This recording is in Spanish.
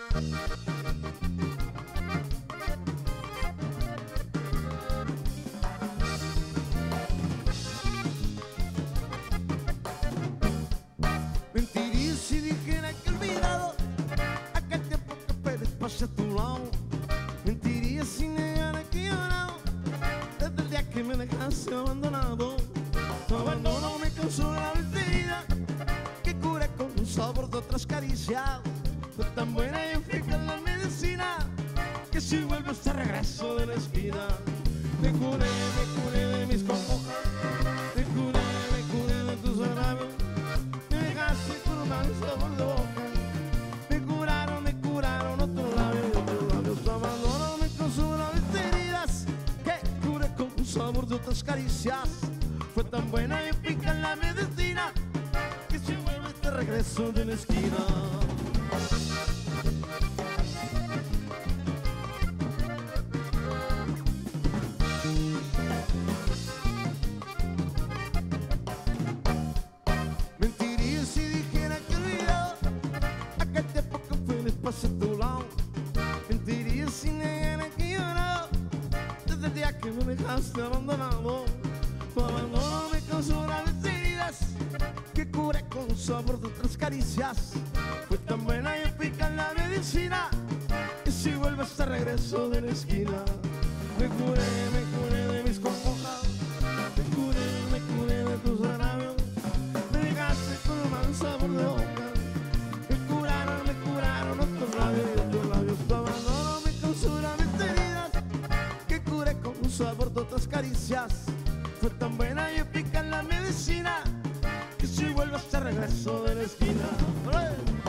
Mentiría si dijera que he olvidado aquel tiempo que perdí pasé a tu lado. Mentiría si negara que he llorado desde el día que me dejaste abandonado. Tu abandono me causó la vida que curé con un sabor de otras caricias. Fue tan buena y eficaz la medicina que si vuelves te regreso de la esquina. Me curé de mis congojas, me curé de tus agravios. Me dejaste con un mal sabor de boca. Me curaron otros labios. Tu abandono me causó graves heridas que curé con un sabor de otras caricias. Fue tan buena y eficaz la medicina que si vuelves te regreso de la esquina. Mentiría si dijera que he olvidado aquel tiempo que feliz pasé a tu lado. Mentiría si negara que he llorado desde el día que me dejaste abandonado. Tu abandono me causó graves heridas que curé con un sabor de otras caricias. Fue tan buena y eficaz la medicina que si vuelves te regreso de la esquina. Me curé de mis congojas, me curé de tus agravios. Me dejaste con un mal sabor de boca. Me curaron otros labios. Tu abandono me causó graves heridas que curé con un sabor de otras caricias. Fue tan buena y eficaz la medicina que si vuelves te regreso de la esquina. ¡Olé!